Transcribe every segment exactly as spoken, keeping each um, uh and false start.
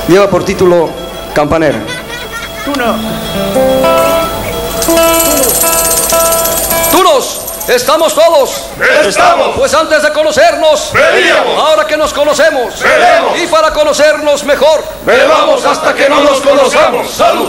lleva por título Campanera. Uno. Tunos, ¿estamos todos? ¡Estamos! Pues antes de conocernos, ¡Bebíamos! ahora que nos conocemos, ¡Bebemos! y para conocernos mejor, ¡Bebamos hasta que no nos conozcamos! ¡Salud!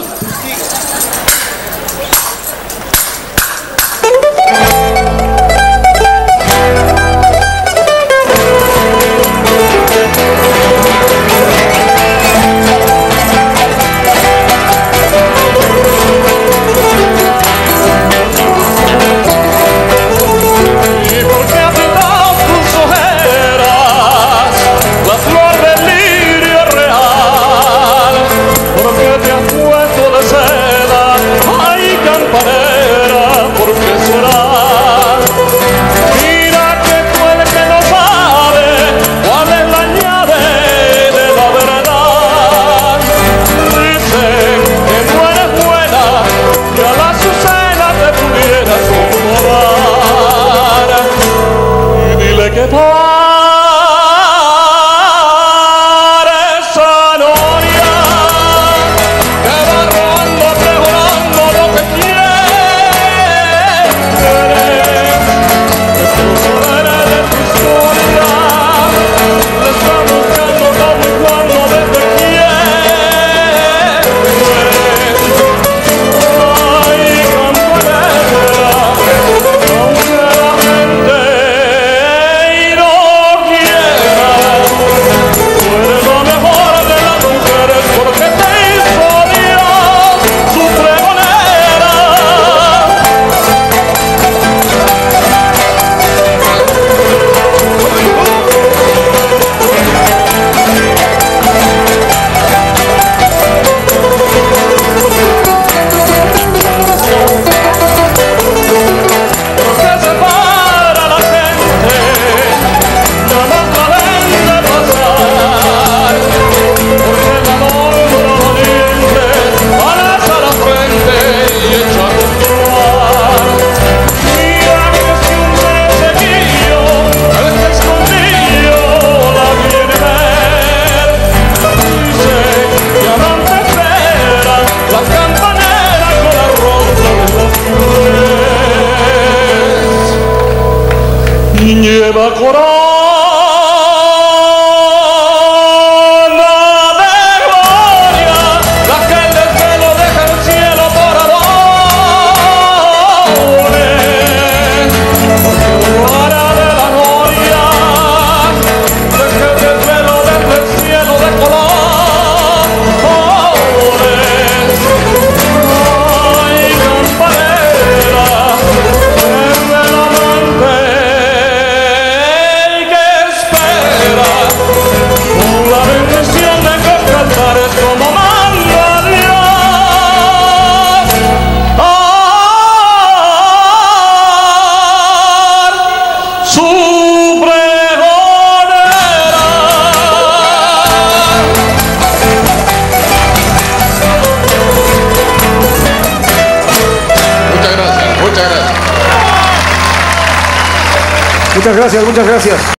Lleva corona de gloria, la que del cielo deja el cielo por amores, porque gloria de la gloria, la que del cielo deja el cielo de colores. Ay, campanera, es del amante la bendición de que cantares como manda Dios. Ar, su pregonera. Muchas gracias, muchas gracias. Muchas gracias, muchas gracias.